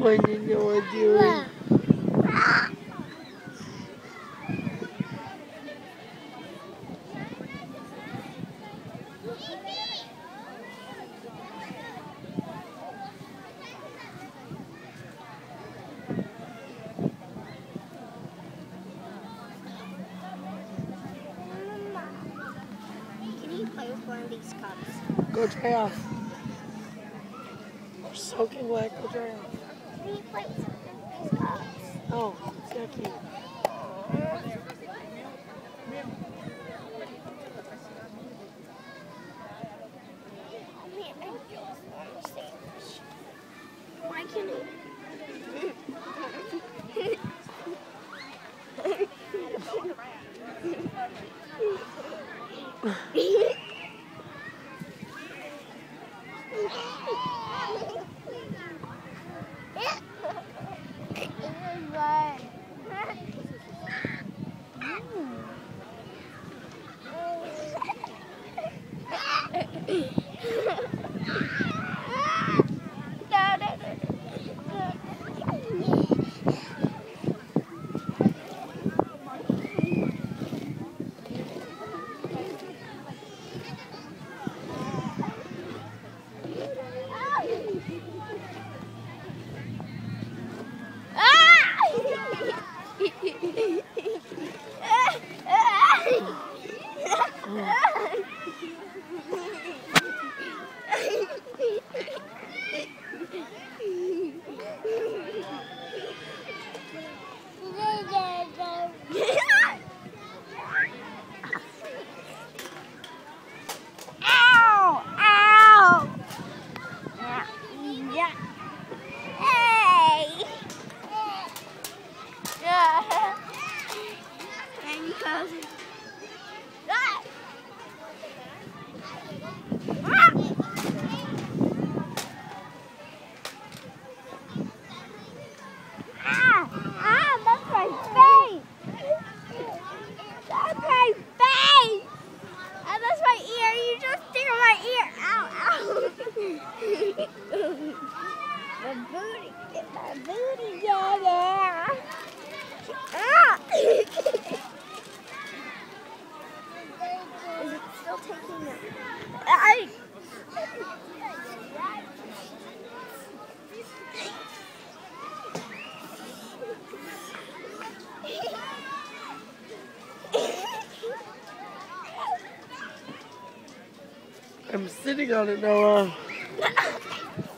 when you know what you're doing. Can you play with one of these cups? Go dry off. We're soaking wet. Go dry off. Can you play with these cups? Oh, it's not cute. Why can't Get my booty, yeah. Is it still taking it? I'm sitting on it, Noah.